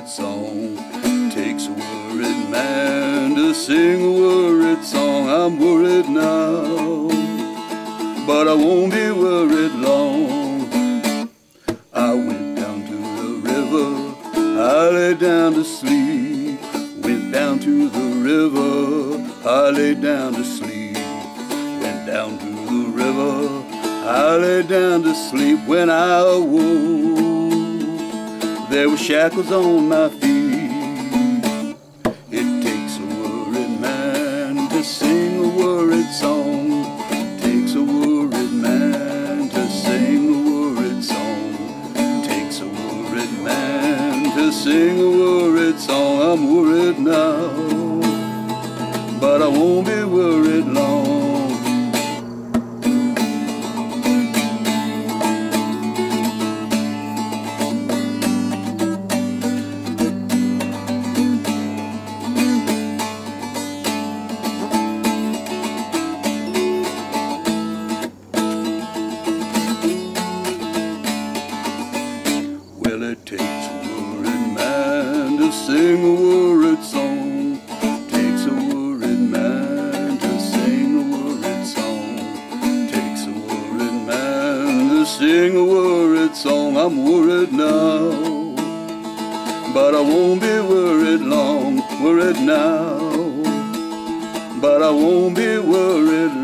song. Takes a worried man to sing a worried song. I'm worried now, but I won't be worried long. I went down to the river, I lay down to sleep. Went down to the river, I lay down to sleep. Went down to the river, I lay down to sleep. When I awoke, there were shackles on my feet. It takes a worried man to sing a worried song. Takes a worried man to sing a worried song. Takes a worried man to sing a worried song. I'm worried now, but I won't be worried long. Well, it takes a worried man to sing a worried song. Takes a worried man to sing a worried song. Takes a worried man to sing a worried song. I'm worried now, but I won't be worried long. Worried now, but I won't be worried